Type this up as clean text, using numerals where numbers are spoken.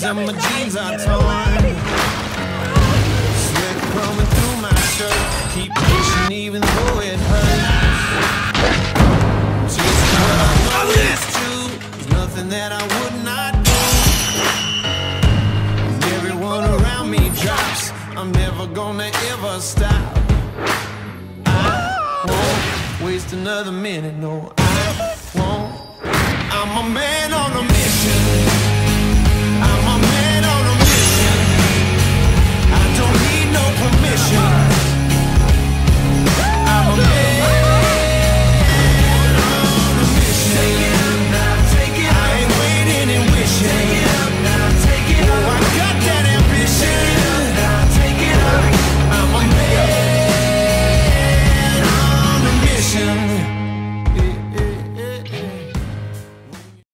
and my jeans are torn. Sweat coming through my shirt. Keep pushing even though it hurts. Chasing what I know is true. There's nothing that I would not do. And everyone around me drops. I'm never gonna ever stop. I won't waste another minute, no, I won't. I'm a man on a mission.